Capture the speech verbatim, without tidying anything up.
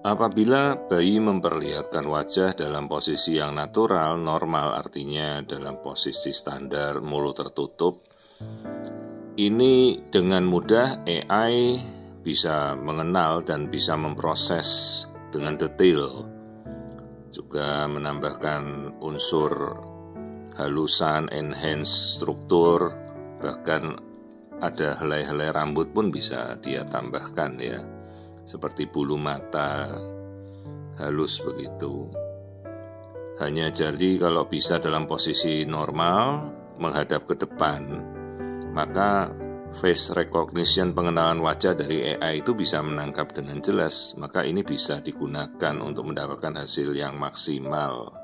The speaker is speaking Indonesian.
Apabila bayi memperlihatkan wajah dalam posisi yang natural, normal artinya dalam posisi standar mulut tertutup, ini dengan mudah A I bisa mengenal dan bisa memproses dengan detail. Juga menambahkan unsur halusan, enhance struktur, bahkan ada helai-helai rambut pun bisa dia tambahkan ya. Seperti bulu mata halus begitu. Hanya jadi kalau bisa dalam posisi normal menghadap ke depan, maka face recognition, pengenalan wajah dari A I itu bisa menangkap dengan jelas. Maka ini bisa digunakan untuk mendapatkan hasil yang maksimal.